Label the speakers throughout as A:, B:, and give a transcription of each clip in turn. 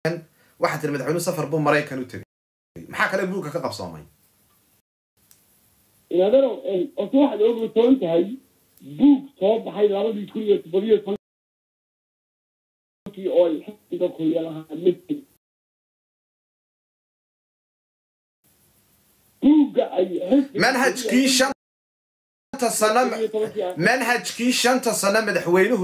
A: واحد المدحوين سفر بو مريكان وتغي maxaa kale buuga ka qabsoomay
B: inaadaro oo waxa loo go'toon tahay buug soo baxay 2017 oo ay xigta ku yeelaha mid buuga ay
A: manhajkii shanta sano madaxweynuhu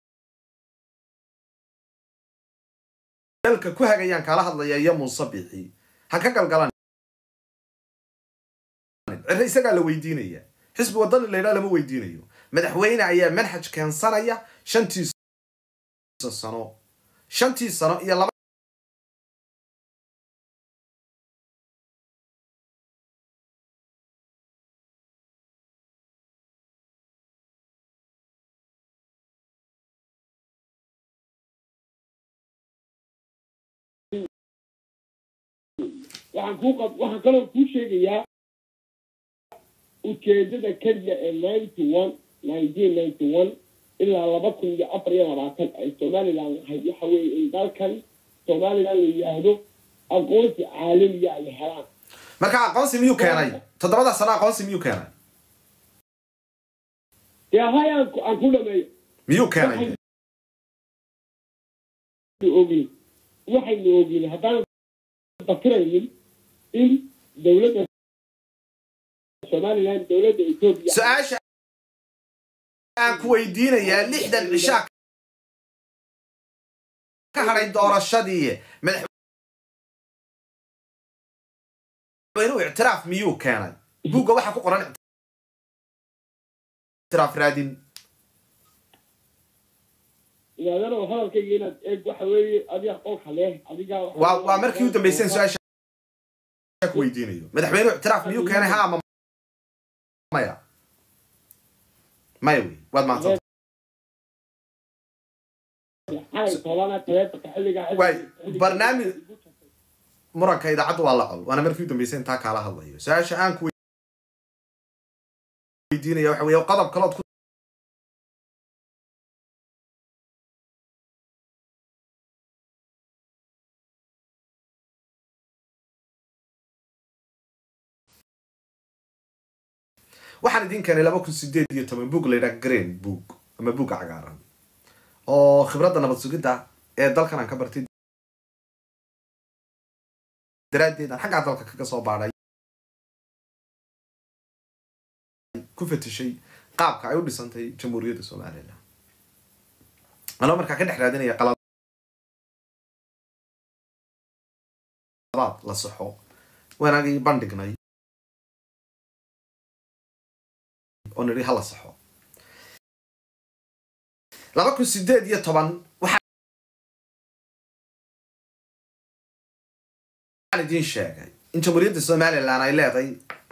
A: dalka ku hagayaan kala hadlaya iyo Muusabixi ha ka galgalan isaga la weydiinaya xisbi wadan leeyahay lama weydiinayo madaxweyne ayaa manhaj keensanaya shantii sano iyo laba
B: waxaan kaloo ku sheegayaa ujeedada kaliya ee 1991 ilaa 2024 ay Somaliland hay waxa weeye in dalkan Somaliland la yiraahdo aqoonsi caalami ah ay helaan
A: marka aqoonsi miyuu keenay 7 sano aqoonsi miyuu keenay
B: yaa hayaan aan ku dhameeyo
A: miyuu keenay
B: waxay oogeen haddaan fakirayn in dawladda Somaliland dawladda Ethiopia
A: su'aasha aan ku weydiinayaa 60 cishaa ka haray doorashadii madaxweynuhu i'tiraaf miyuu keenay buuga waxa ku qoran i'tiraaf raadin
B: yaadana hadalkayga inaad eeg waxa weeye adiga qolka leh adiga
A: waa markii uu dambeysay su'aasha ku weydiinayo madaxweynuhu i'tiraaf miyuu keenay ha ama maya waad maanta barnaamij muranka idaacadda waa la col waana markii uu dambeysay intaa kala hadlayo su'aasha aan ku weydiinayo waxa weeye qodob kale oo waxaan idin keenay 2018 book leeyahay green book ama book cagaaran oo khibradda nabad sugidda ee dalkan aan ka bartay daraadeed aan xagga dalka kaga soo baaray ku fatishay qaabka ay u dhisantay jamhuuriyadda Soomaaliland ana markaa ka dhex raadinaya qaladaad la saxo wanaagii bandhignay ونري هلا صحو 2018 waxaan idin sheegay in jamhuuriyadda Soomaaliland ay leedahay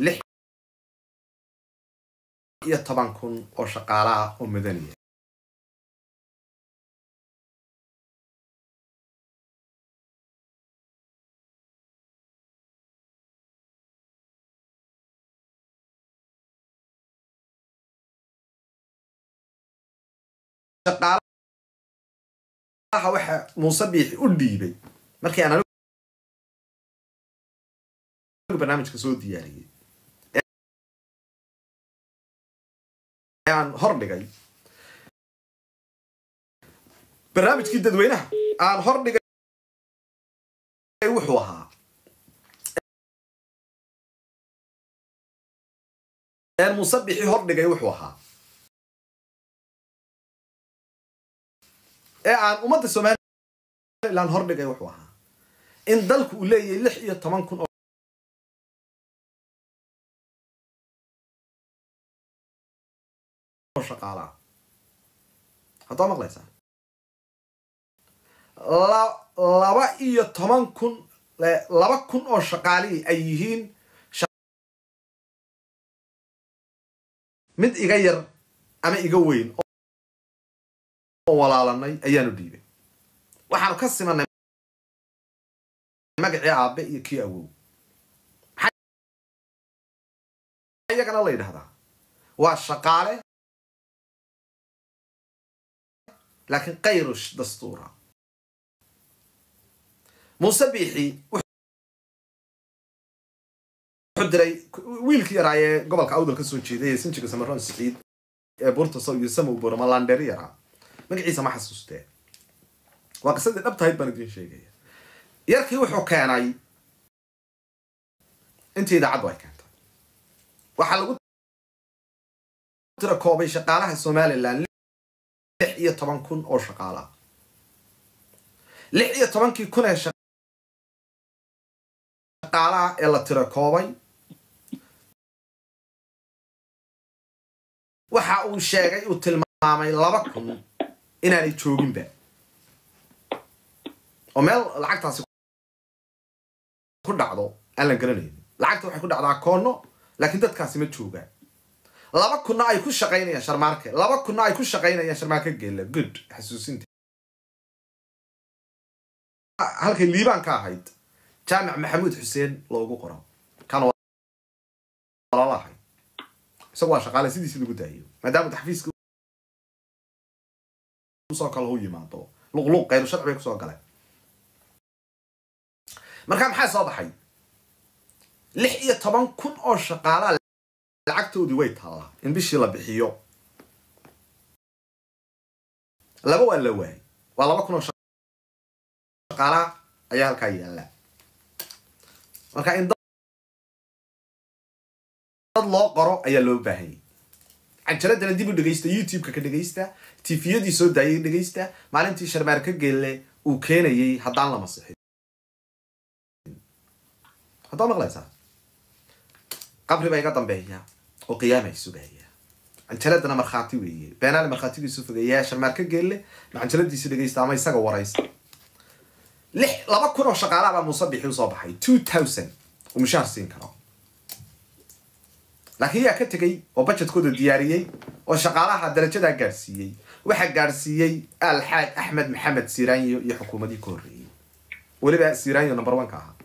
A: 16,000 oo shaqaalaha oo madani shaqaalaha waxa Muusabixi u dhiibay markii aan barnaamijka soo diyaariyay aan hordhigay barnaamijkii dadweynaha aan hordhigay wuxuu ahaa Muusabixi hordhigay wuxuu ahaa aan ummadda Soomaaliland hordhigay wuxuu ahaa in dalku uu leeyahay 16,000 oo shaqaalaha hadda maqlaysaa 12,000 oo shaqaalihi ay yihiin mid iga yar ama iga weyn oo walaalanay ayaanu dhiibay waxaanu ka simanay magacii aabe iyo kii awow ayagana la yidhaahdaa waa shaqaale laakiin qayru dastuura موسى بيحي حدري ويلكي راي قبل كأودل كسر جديد سنتك سمران سعيد بورتو صو يسمو بورمالاندري يرى مقعيسة ما حسوسته وقصد الأبتهاي بندين شيء يركي وحو كاناي انت إذا عدوى كانت وحلقوا ترى كوبي شقالها الصومالي لان لحية طبعا كون أو شقالة لحية طبعا كي كون شقالة إلا ترى كوبي waxa uu sheegay uu tilmaamay 2,000 inaanay joogin ba oo meel lacagtaasi ku dhacdo aan la garanayn lacagta waxay ku dhacdaa koono laakiin dadkaasi ma joogaan 2,000 ay ku shaqeynayaan sharmaarke 2,000 ay ku shaqeynayaan sharmaarke geela good xasuusinta halkay liibaan ka ahayd jaamac maxamuud xuseen loogu qoro kan walaalahay سوى شغالة سيدي سيدي قدايو ما دام تحفيز وصاك الله يماطو لغلوق غير شرع بيك سوى قلع مركام حاجة صباحي لحية طبعا كن أو شغالة لعقتو دي ويتها إن بيشي لبحيو لبو اللواي والله بكون شغالة أيها الكاية لا مركام الله قرأ أي لو باهي عن شرط أنا ديبو دقيستا يوتيوب كدقيستا تيفيو دي سو داي دقيستا معلنتي شرماركة جيلة وكان يي هدان لما صحي هدان مغلا صح قبل ما يقدم بهيا وقيامة يسو بهيا عن شرط أنا مرخاتي ويا بين أنا مرخاتي يسوف جيا شرماركة جيلة عن شرط دي سو دقيستا ما يساق ورايس لح لما كنا شغالة على مصبيح وصباحي 2000 ومشار سين كرام لكن هي كتجي وبجت كود الديارية وشغالها درجة جارسية واحد جارسية الحاج أحمد محمد سيراني يحكم دي كوري واللي بقى سيراني نمبر 1 كها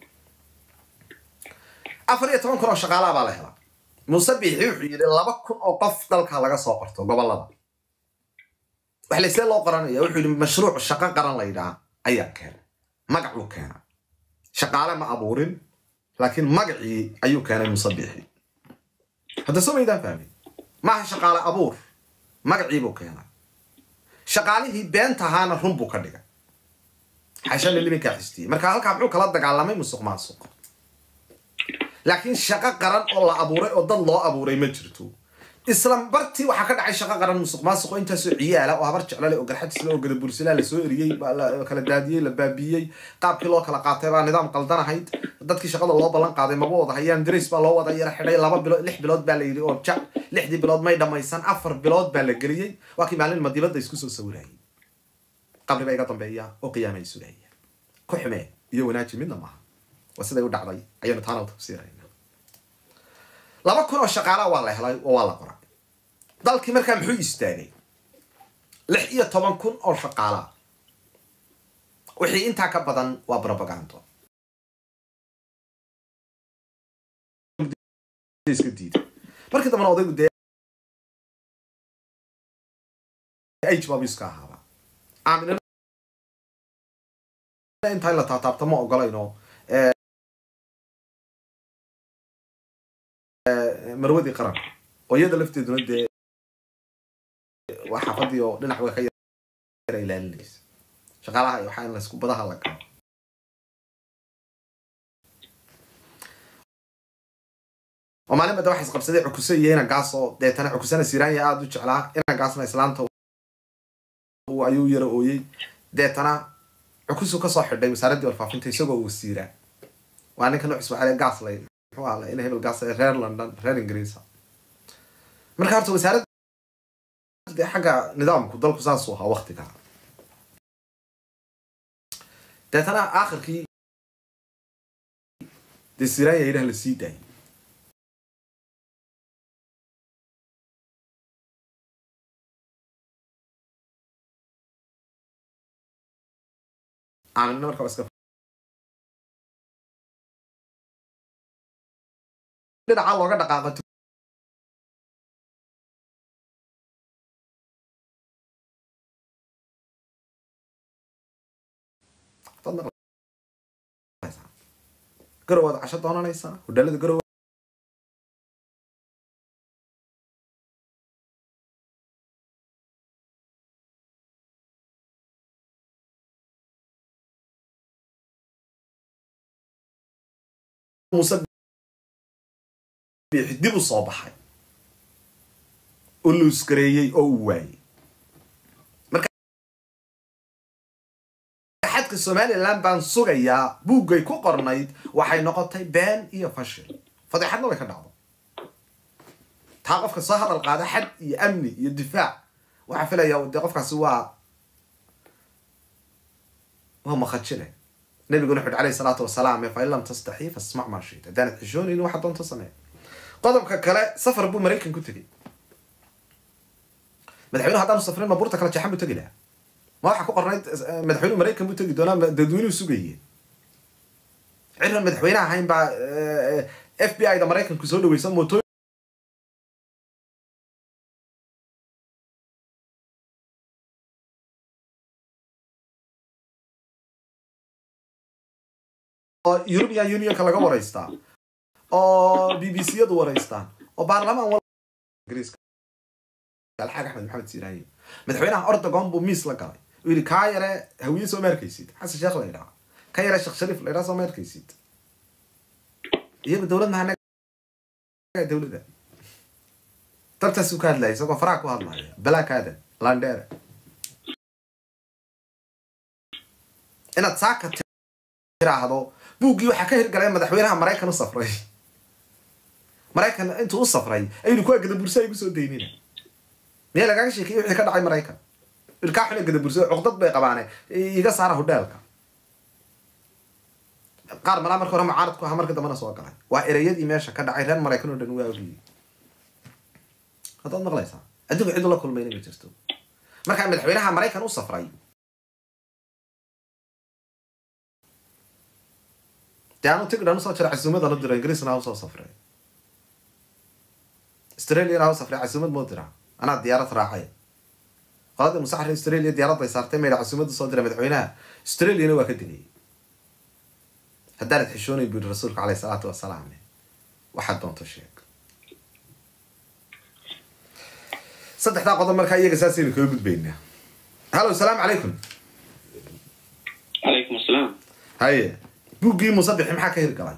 A: أفريقيا طبعا كنا شغالها بالهلا مصبيح يحيي الله بكون أو قف ذلك على صابرته قبل الله وحلي سيل الله قرانية يحيي مشروع الشقة قران ليدا أيا كان مقعو كان شغالة ما أبورين لكن مقعي أيو كان مصبيحي هذا سمي ده فاهمي ما شغالة أبور ما قعيبه كيانا شغاله بنتها أنا رمبو كدقة عشان اللي بيكحستي مركا هالك عبعو كلا دق على ما يمسق مع السوق لكن شقا قرن الله أبوري وضل الله أبوري مجرتو إسلام برتي وحكد عي شقا قرن مسق مع السوق أنت سعيا لا وهبرت على وقرحت سلا وقد برسلا لسوري كلا دادية لبابية قاب كيلو كلا قاطبة نظام قلدنا هيد dadkii shaqada loo balan qaaday ma wada hayaan darees baa loo wada yara xidhay 2 bilood 6 bilood baa la yiri oo jac 6 bilood may dhamaysan 4 bilood baa la galiyay waa kii maalin madibada isku soo sawirayay qabri bay iga dambeeya oo qiyaamay sugaya ku xumee iyo wanaaji midna ma wasiday u dhacday ayaan taana u tafsiirayna 2,000 oo shaqaale waa la helay oo waa la qoray dalkii markaa muxuu istaagay 16,000 oo shaqaale wixii inta ka badan waa propaganda isku markii dambe odaygu de ay jawaab iska ahaa aamin inta la taabto ma ogolayno marwadi qaran oo iyada lafteeduna de waxa fadhiyo dhinac way ka yar ilaalinaysa shaqaalaha waxa in la isku badaha la galo ومالين بدو واحد قبصدي عكوسية هنا قاصو ديتنا عكوسنا سيران يا أدو جعلها هنا قاصنا إسلامته وأيو يروي ديتنا عكوسو كصاحب داي مساردي والفافين تيسوقو والسيران وأنا كانوا يحسبوا عليه قاص لي والله إنه هي بالقاص غير لندن غير إنجليز من خارج مسارد دي حاجة نظام كضل قصاصها وقتها ديتنا آخر كي دي سيران يهيرها للسيداي عن النمر كويس كف لنا على وقت دقائق تفضل garowaad casho doonanaysaa hodheelada garowa muuse biixi dib u soo baxay oo luuskareeyey oo uu waayey marka xadka Somaliland baan sugayaa buugay ku qornayd waxay noqotay been iyo fashil fadeexadna way ka dhacdo taa qofka soo hadal qaada xad iyo amni iyo difaac waxa filayaa wadda qofkaasi waa مخجله النبي يقول عليه الصلاه والسلام فإن لم تستحي فاسمع ما شئت دانت حجوني انه واحد دونت سنه قدمك كلا سفر بو مريكان كنت تجي مدحوينه هذا مسافرين مبورته كلا جحم تجي لها ما waxa ku qornayd madaxweynaha Mareykan buu tagi doonaa dadweynuhu sugayay ciidan madaxweynaha ahayn ba FBI da Mareykan ku soo dhaweeysan mooto European Union ka laga wareystaa oo BBC yadu wareystaan oo baarlamaan wal Ingiriiska الحاج أحمد محمد سيراني مدحوينها أردوغان بو ميس لقاي ويلي كايرة هوية سو ماركيسيد حس الشيخ ليرا كايرة الشيخ شريف ليرا سو ماركيسيد هي بدولة معنا دولة ده تبتا سوكاد لاي سوكا فراك وهالله بلاك هذا لاندير أنا تساكت ترى هذا بوجي وحكاه الكلام مدحوينها مريكان الصفري مريكان أنتوا الصفري أيلو كوا قد برساي بسوا دينينا مية لقاك شيء كي كذا عاي مريكان الكاحل قد برساي عقدت بقى قبانة يجا صار هودالك قار ملا مركو رم عارض كوا همر كده منا سوا كله وإريد إيماشة كذا عيران مريكان ودنوا أولي هذا نغليسا أدوك عيد الله كل ما ينبي تستو مركان مدحوينها مريكان الصفري يعني تقدر نوصل شرع الزمد على الدرا إنجليز أنا أوصل صفري استراليا أنا أوصل صفري على الزمد مودرة أنا ديارة راعية قاد المساحة استراليا ديارة بيصارتين ميل على الزمد صدر مدحوينها استراليا نوا كدني هدارت حشوني بالرسول عليه الصلاة والسلام واحد دون تشيك صدق تا قدام مركا يجي أساسي اللي كيوجد بيننا هلو السلام عليكم
C: عليكم السلام
A: هاي بوجي مصبح محاك هيرقلان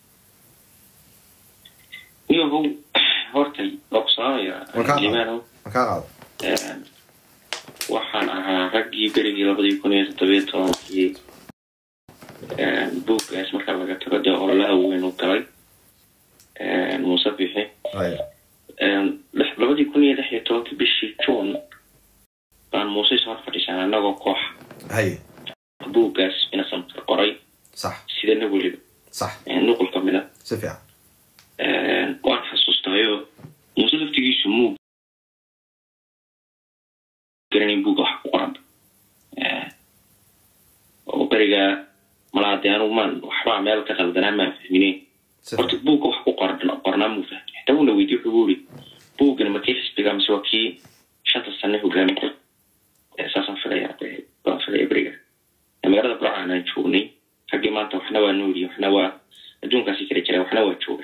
C: هو هورتي بقصايا جماله
A: مكان
C: waxaan ahaa raggii berigii 2017 buuggaas marka laga tago dee ololaha weyn u galay musabixi 2016 bishii June baan Muuse soo fadhiisanay anagoo koox buuggaas inasan qoray
A: صح
C: سيدنا ولد
A: صح
C: نقول كاملة
A: سفيع
C: وأنا حسستايو مسلف تيجي سمو كرني بوجا قرب وبرجع ملاديان ومن وحرام مال كتل دنا ما فهميني قلت بوجا قرنا مو فهم تونا ويديو حبوري بوجا لما كيف استجام سواكي شنت السنة هو جامد أساسا في البرجع لما قرأت برا عنا شوني حقي ما أنت وحنا ونوري وحنا ودون كاسي كريتشلا وحنا وتشوفه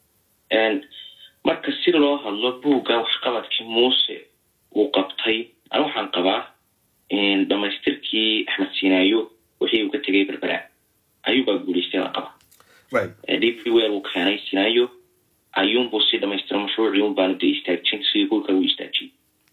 C: marka si loo hadlo buuga wax qabadkii Muuse uu qabtay aan waxaan qabaa in dhamaystirkii Axmed Sinaayo wixii uu ka tagay Berbera ayuba guuleystay la qaba DP weer uu keenay Sinaayo ayuun buu si dhamaystir mashruucii uu baan istaagin si uu ka istaagay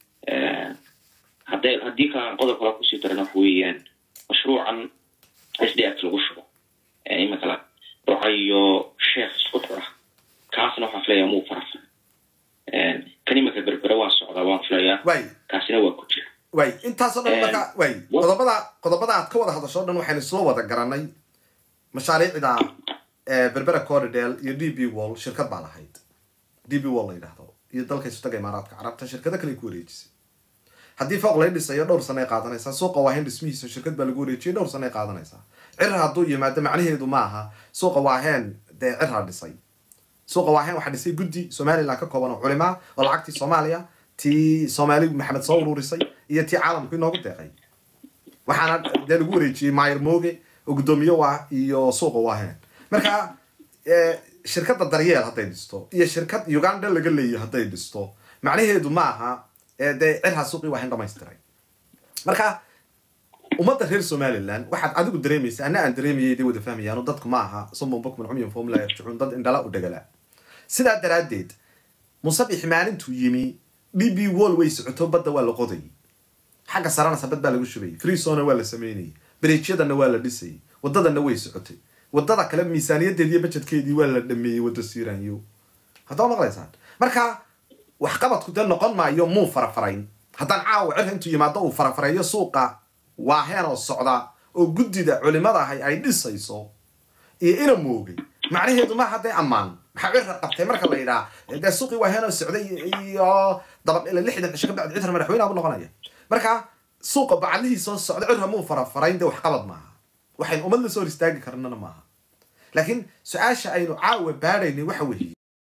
C: haddii ka qodob kale ku sii darana weeyaan mashruucan SDF lagu shubo مثلا رعيو شيخ سقطرة كاسنا وحفلية مو فرصة كلمة بربرة واسعة وحفلية كاسنا وكتير
A: واي انت صدق لك واي قضبضة كوضع هذا الشغل إنه حين الصلوة تقرني مشاريع إذا بربرة كورديل يدي بي وول شركة بعلى هيد دي بي وول يده يضل كيس تجي إمارات عربت شركة كلي كوريجس هدي فوق لين السيارة دور سنة قاعدة نيسا سوق واحد اسمه شركة بالكوريجي دور سنة قاعدة نيسا عرها ضوي ما دام عليه معها سوق واحد ده عرها دسي سوق واحد واحد يصير جدي سومالي لك كوبان علماء والعكتي صوماليا تي صومالي محمد صور ورسي هي تي عالم كنا قد تغي وحنا ده الجوري شيء ماير موجي وقدوميه يو سوق واحد مركا shirkadda daryeel hadday dhisto iyo shirkad Uganda laga leeyahay hadday dhisto macnaheedu ma aha dee cirha suuqi waxaan dhammaystiray marka ummadda reer Somaliland waxaad adigu dareemaysaa aan dareemayay wada fahmayaan dadku ma aha somon bok min umyum formula yarjun dad indhala u dhagala sidaa daraadeed musabix maalintu yimi BB wall way socoto badda waa la qoday xagga sarana sabad baa lagu shubay free zone waa la sameeyay bridge-yadana waa la dhisay wadadana way socotay wadada kale miisaaniyadeedii iyo budgetkeedii waa la dhameeyay wada siiraanyo haddaba maqlaysaan marka wax qabadku dad noqon maayo muu farafarayn haddaan caawa cirka intuu yimaado uu farafarayo suuqa waa heen oo socda oo guddida culimada ay dhisayso iyo ina moogay macnaheedu ma haday amaan waxa cirka qabtay marka la yiraahdo suuqi waa heen oo socday iyo dabaq ila 60 cisho ka bacd cid madaxweynaha u noqonaya marka suuqa bacdihi soo socda cirka muu farafarayn wax qabad maaha waxay umad la soo istaagi karnana maaha laakiin su'aasha aynu caawa baaraynay waxa weeye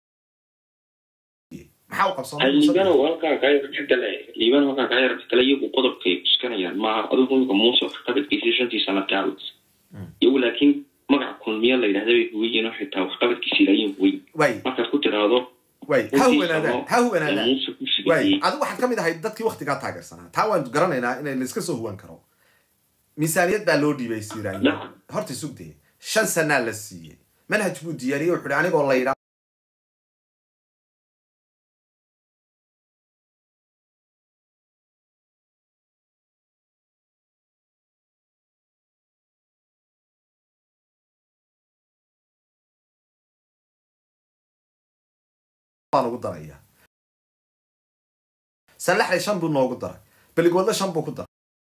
A: maxaa qabsan
C: liibana walka ka yartay liibana walka ka yartay iyagu qodobkay iskanayaan ma adigu muuso qabadkiisa shantii sano taawis iyo laakiin magac kulmiye la yiraahdo weeyeen oo xitaa wax qabadkiisa ilaayin way marka ku tiraado
A: way ha huwa ana way adigu waxaad kamid ahayd dadkii waqtiga taageersanaa taa waan garanaynaa inay la iska soo huwan karo miisaaniyad baa loo dhiibay siiraan horta sugtay 5 sano la siiyay manhaj buu diyaariyay wuxuu anigoo la yiraahdo ugu daraya salaxay shan buu noogu daray baligoodla shan buu ku daray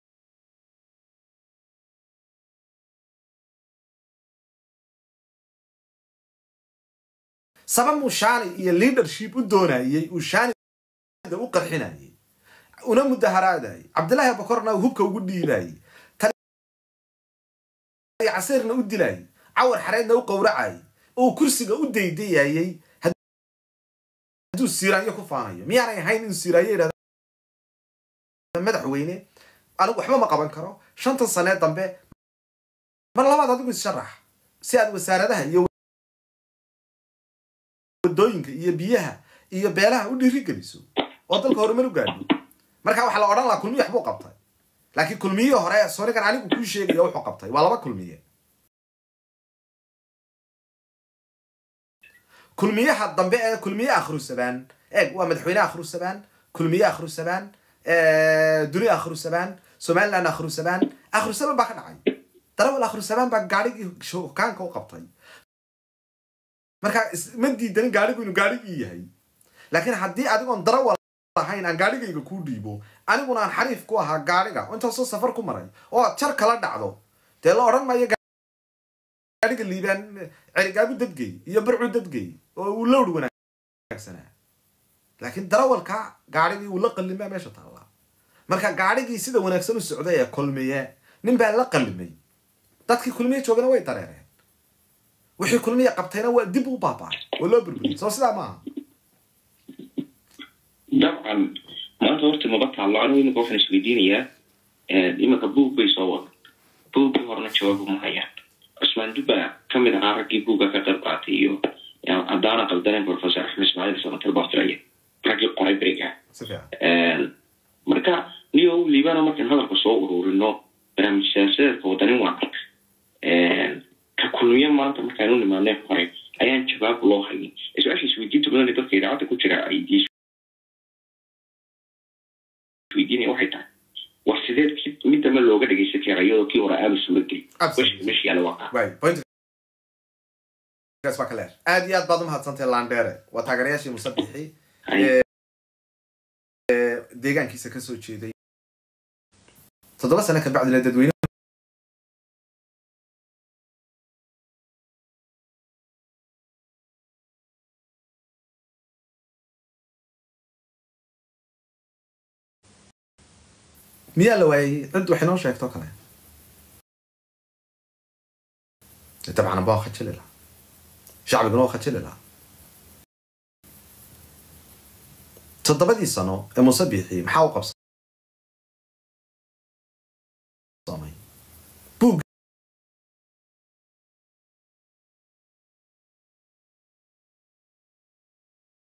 A: sabab mushani iyo leadership u doonayay u shaani u qarxinayay una mudaharaadayay Cabdullaahi Abakorna hubka ugu dhiibay tani casirna u dilay awar xareedna u qowracay oo kursiga u deydayay siirayo ku faanayo miyaanay ahayn in siirayo yiraahdo madaxweyne anigu waxba ma qaban karo 5 sano dambe mar labaad adigu sharax si aad wasaaradaha iyo wadooyinka iyo biyaha iyo beelaha u dhiirigeliso oo dalka horumar u gaadho marka waxa la oran la kulmiye waxbuu qabtay laakiin kulmiye hore soonigan anigu ku sheegayo wuxuu qabtay waa laba kulmiye kulmiyaha dambe ee kulmiye akhru sabaan waa madaxweyne akhru sabaan kulmiye akhru sabaan duni akhru sabaan Somaliland akhru sabaan ba ka dhacay darawal akhru sabaan ba gaarigi shookaanka u qabtay marka ma diidan gaarigu inuu gaarigi yahay laakiin haddii adigoon darawal ahayn aan gaarigayga ku dhiibo aniguna aan xariif ku ahaa gaariga inta soo safar ku maray oo jar kala dhacdo dee la oran maayo gaariga liibaan cirigaabu dadgay iyo barcu dadgay oo uu lowd wanaagsanaa laakiin darawalka gaarigii uu la qallimay meesha taala marka gaarigii sida wanaagsan u socday ee kulmiye nin baa la qallimay dadkii kulmiye joogana way dareereen wixii kulmiye qabtayna waa dib u baabaa oo loo burburiyay soo sidaa maaha
C: dabcan maanta horta ma bataa lacag weyn oo waxaan isweydiinayaa imika buug bay soo wada buug horna jawaab ma hayaan Usman Duba kamid ah ragii buuga ka qayb qaatay iyo adana qaldan professor Ahmed Ismail Samatar Bafraya ragii qoray bariga marka niyo liibana markaan hadalka soo ururino barnaamij siyaasadeedka wadanin waa ka kulmiye maanta markaan u nimaanay qoray ayaan jawaab loo hayay su'aasha isweydiintu badan dadka idaacada ku jira ay isweydiinaya waxay tahay war sideed mid ma looga dhageysan karaa iyadoo kii hore aad soo geli meeshii ala waqa
A: point gasba kale aad iyo aad baad u mahadsantahay Landere waa taageerayaashii Musabixi deegaankiisa ka soo jeeday 7 sano ka bacdi la dadweyne miyaa la waayay cid wax inoo sheegto kale طبعا baa khajil la shacbiga noo khajil la 7 sano ee Musabixi maxaa u qabsamay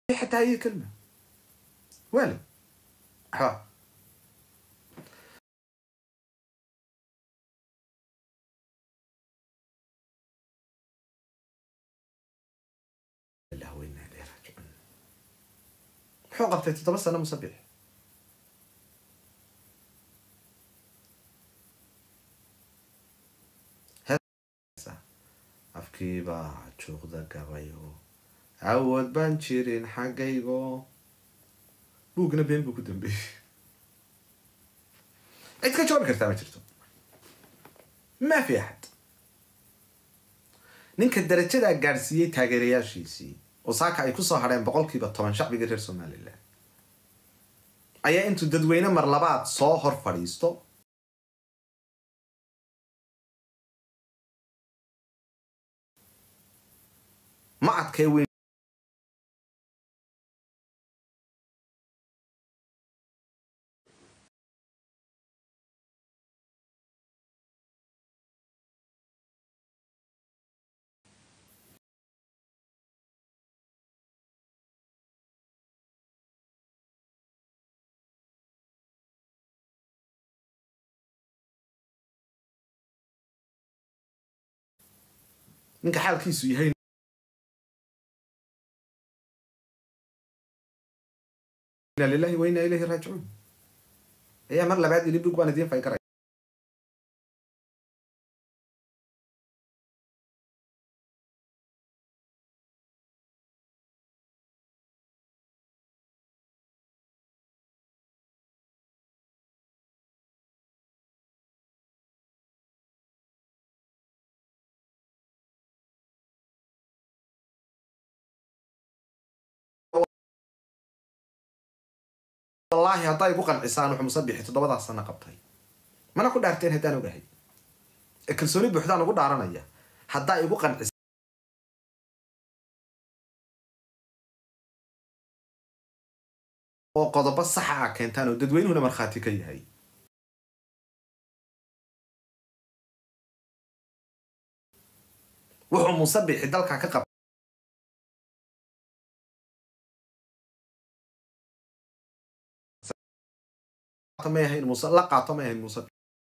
A: حتى هي كلمة والو الله وإنا إليه راجعون. حوقفتي تتبص أنا مسبح afkiibaa juuqda gabayo awood baan jirin xaggaygo buugna been buu ku dambeeyey cid ka jawaabi kartaa ma jirto ma fi axad ninka darajadaa gaadhsiiyey taageerayaashiisii oo saaka ay kusoo hadheen 10% shacbiga reer Somaliland ayaa intuu dadweyne mar labaad soo hor fadhiisto ma adkay weyn ninka xaalkiisu yahay إنا لله وإنا إليه راجعون. هي مر لبعد اللي بيقوا أنا دين فايكر. والله هطاي بقى إنسان وحمصبح تضبط السنة قبطي ما أنا كل دارتين هدان وجهي الكنسوني بحدان وقول دارنا إياه هطاي بقى إنسان وقضى بس صح كنتانو ددوين هنا مرخاتي كي هاي وحو مصبح دالك كقب ما هي المسلقة ما هي المصبح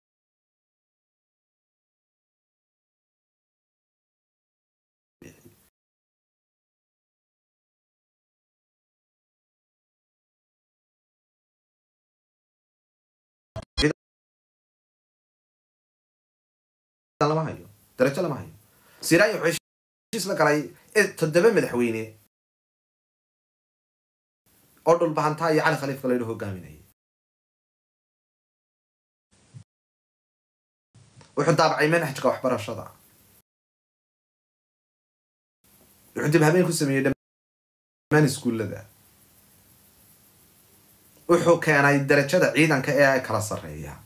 A: لا ما هي درجة لا ما هي سيراي وحش لك علي تدبر مدحويني أردو البحنتاي على خليفة قليله هو قاميني وحد طابعي منهجك وحبر الشضع وحد بهمين كسمية دمان اسكول لذا وحو كان الدرجة عيدا كأي كلا صرية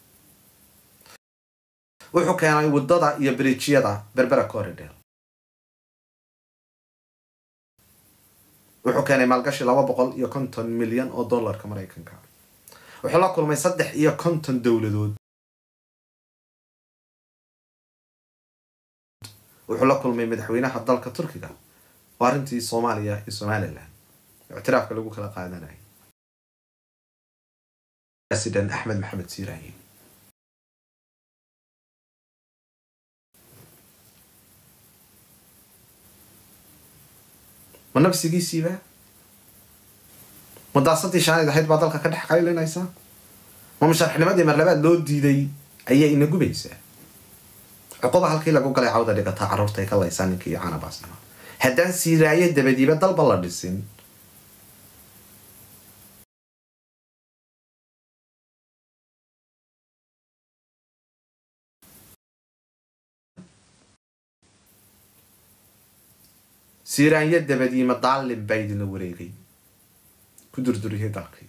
A: وحو كان يوددا يبريتشيدا بربرا كوريديل وحو كان مالقاشي 250 مليون دولار كمريكان كان وحو لا كلمي 350 دولدود wuxuu la kulmay madaxweynaha dalka Turkiga oo arintii Soomaaliya iyo Somaliland اعتراafka lagu kala qaadanay President Ahmed Mohamed Siraayi ونفسيgiisiiba mudaasadii shaanid ahayd baa dalka ka dhex qaylinaysa ma masharaxnimadii mar labaad loo diiday ayay ina gubaysaa عقوبة هالكي لقوا قلي عودة لقطع عرورتا يكالله يسانيك يعانا باسنا هدان سيراية دبديبة دال بالله ديسين سيراية دبديبة دال بايدين وريغي كدر دريه دالكي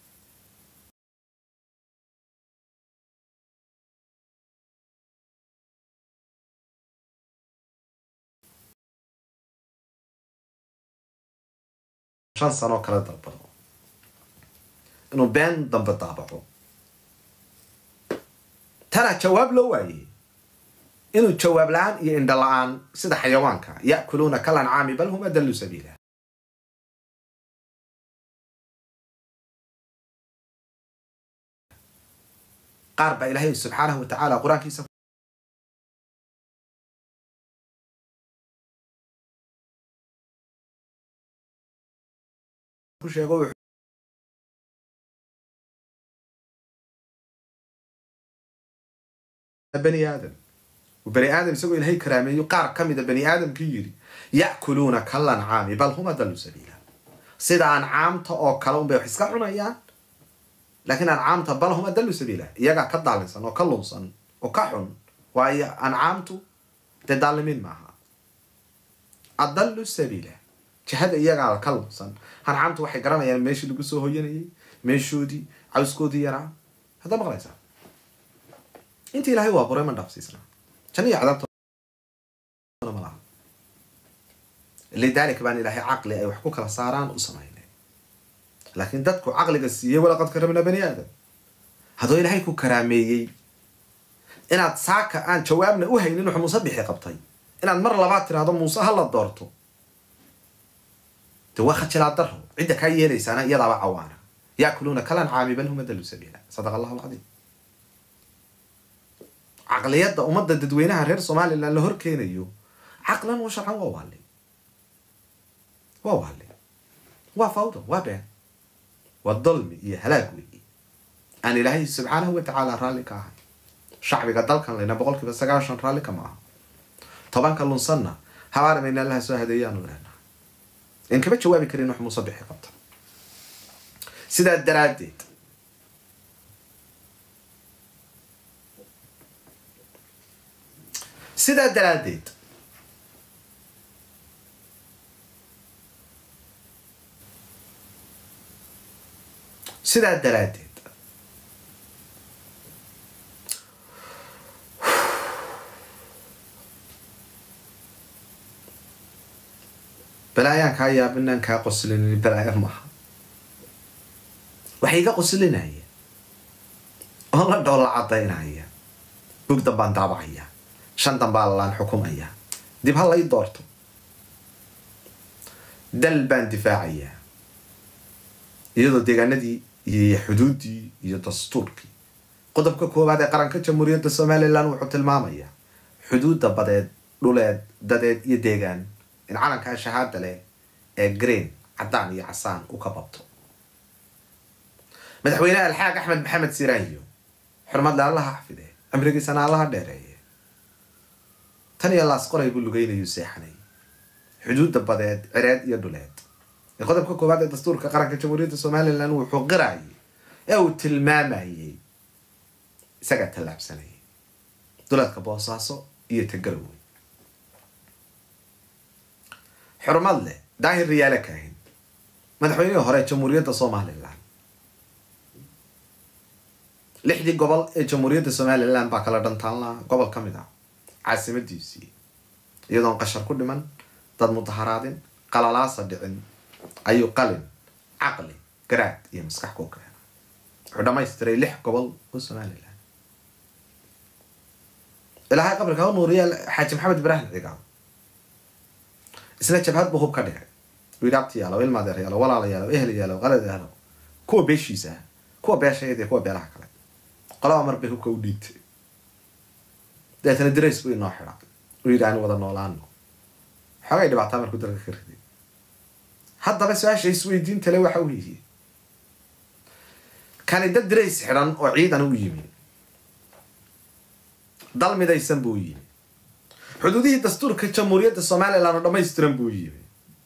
A: شان سنة كلا دبره إنه بين ضم بطابعه ترى جواب له واي إنه جواب لان يندلعان سيد حيوانك يأكلون كالأنعام بل هم أدل سبيلا قارب إلهي سبحانه وتعالى قرآن كيسا كل شيء يقول بني آدم وبني آدم يسوي إلهي كرامي يقار كم إذا بني آدم كيري يأكلون كالأنعام بل هم أضل سبيلا سيدا أنعامته أو كلهم بيحسكا عنايان لكن أنعامته بل هم أضل سبيلا يقع كالدالنسان أو كاللنسان أو كحن وهي أنعامته تدالمين معها أضل سبيلا جهاد يقع كاللنسان أنعامته وحي قرانا يعني ماشي لقصوه هو يني ماشودي عوسكودي يرى هذا مغليسا انت إلهي وابوري من نفسيسنا كان عذابته ملعب لذلك بان إلهي عقلي أي وحكوك لصاران وسمعيني لكن دادكو عقلي قسيه ولقد كرمنا بني آدم هذا إلهي كو كراميي إنا تساكا آن جوابنا أوهي إنو مصبحي قبطي إنا المرة لباتر هذا موسى هلا دورتو تواخد شلا دره عندك هاي ليسانا يضع عوانا يأكلون كالأنعام بل هم أضل سبيلا صدق الله العظيم عقليات ومدة تدوينها غير صومالي اللي هور كينيو عقلا وشرعا ووالي وفوضى وبين والظلم يهلاكوي أن إلهي سبحانه وتعالى رالك هاي شعبي قدل كان لنا بقولك بس عشان رالك معه طبعا كان لنصنا هوار من الله سهديان لنا إن كبت شوابي كريم نحن مصبح قبط سيدا الدراديد سيدا الدراديد سيدا الدراديد بلايان كايا بنان كا قسلين بلايان ما وحيقا قسلين هي والله دولة عطينا هي بوك دبان تابعية شان دنبالان حكومية دي بهالله يدورتو دلبان دفاعية يدو ديغاندي هي حدودي هي دستوركي قدبك كوباد قرانك جمهورية الصوماليلاند وحو تلمامية حدود دباديد دولاد داديد iyo deegaan in calanka shahaada leh ee green cadaan iyo casaan u ka babto madaxweynaha alxaaq axmed maxamed siraayo xurmad Allah xafide amrigiisana Allah dheereeyay tan iyo laas qoray buu lugaynayo seexanay xuduud dabadeed cireed iyo dhuleed qodobka koobaad ee dastuurka qaranka jamhuuriyadda Soomaaliland wuxuu qiraayay ee uu tilmaamayay isaga talaabsanay duleedka Boosaaso iyo Tagarowe xurmad leh daahir riyaala kaahin madaxweynaha hore jamhuuriyadda Soomaaliland lixdii gobol ee jamhuuriyadda Soomaaliland baa kala dhantaanla gobol kamid ah caasimadiisii iyadoo qashar ku dhiman dad mudaharaadin qalalaasa dhicin ayuu qalin aqli garaad iyo maskax ku keenay wuxuu dhamaystiray lix gobol oo Soomaaliland ilaahay qabrka uu nuuriya xaaji maxamed ibraahim cigaal isla jabhad buu hub ka dhigay wiiraabti yaalo ilmaad yaalo walaal yaalo ehel yaalo qalad yaalo kuwa beeshiisa kuwa beesheeda kuwa beelaha kale qolaba mar bay hubka u dhiibtay deetana direys buu inoo xiraa wiiraan wada noolaano xogay dhibaato markuu dalka ka riday haddaba su'aasha isweydiinta le waxa uu yahay kan dad direys xiran oo ciidan u yimi dal midaysan buu yimi xuduudihii dastuurka jamhuuriyadda Soomaaliland oo dhameystiran buu yimi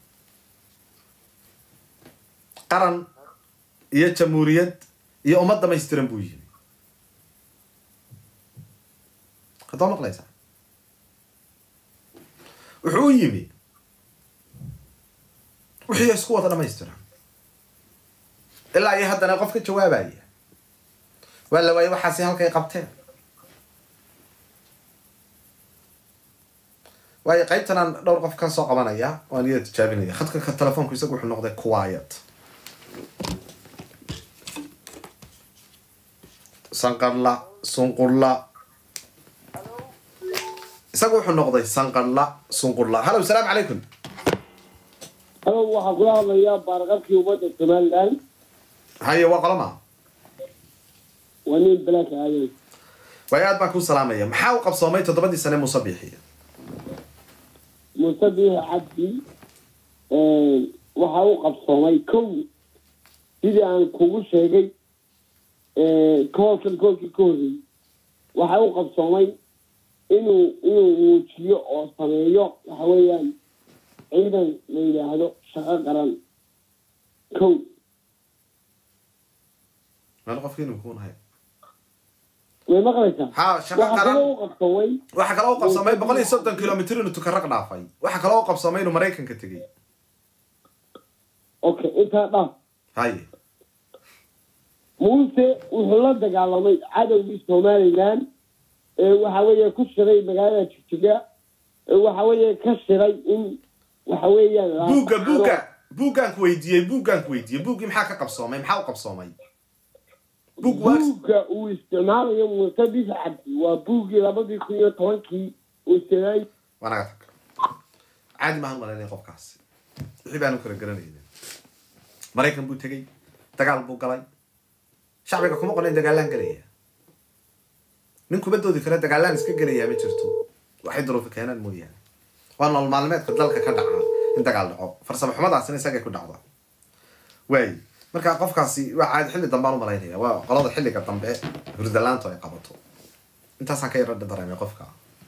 A: qaran iyo jamhuuriyad iyo ummad dhameystiran buu yimi qadam maqlaysa wuxuu yimi wixii isku wada dhameystiran ilaa ay haddana qofka jawaabaya wala way waxa si halkay qabteen way qaybtan dhowr qof kan soo qabanaya oo niyad tijaabinaya khadka ka telefoonku isagu wuxuu noqday quiet sanqarla sunqurla isagu wuxuu noqday sanqarla sunqurla hello assalamu alaykum
B: hello waxa ku hadlaya baarqabkii umada Soomaaliland
A: haye waa qalama
B: wani black aayay
A: وياد باكو سلامة يا محاو قبصومي تضبطي سنة مصبيحية
B: مصبيح عبدي وحاو قبصومي كو إذا أن كوغو شيغي كولكي كوري وحاو قبصومي إنه موجيو أو سميو وحاويان أيضا ليلة هذا شغال قران كو
A: ما نقف فين نكون هاي
B: وما قريتها
A: ها شغال قران
B: قبصومي
A: waxa kale oo qabsamay 130 kilomitir inuu ka raq dhaafay waxa kale oo qabsamay inuu Mareykanka tagay
B: okay inta dhaaf
A: hay
B: muuse wuxuu la dagaalamay cadowgii Somaliland waxa weeye ku shiray magaalada Jigjiga waxa weeye ka shiray in waxa weeye
A: buugan ku weydiiyay buugi maxaa ka qabsamay maxaa u qabsamay
B: buugga uu isticmaalayo Mustafa Cabdi waa buuggii 2010 uu sameeyay
A: wanaga tag caadi ma hanqalanay qofkaas wixii baan kala garanayay Mareykan buu tagay dagaal buu galay shacbiga kuma qorin dagaalan galaya ninku badoodi kala dagaalan iska galaya ma jirto waxay duruuf keenan mooyaan waa nolol maalmeedka dalka ka dhaca in dagaal dhaco farsamo xumadaasina isaga ku dhacdo way marka qofkaasi waa caadi xilli dambe aan u maleynaya waa qolada xilliga dambe hurdalaanto ay qabato intaas aan ka yar dareemay qofka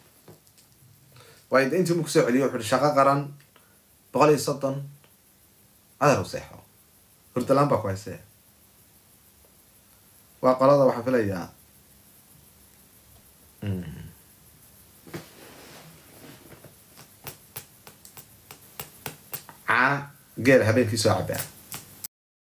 A: way intii uu ku soo celiyo wuxuu shaqo qaran 130 adar u seexo hurdalaan baa ku haysay waa qolada waxa filayaa geel habeenkii soo cabaa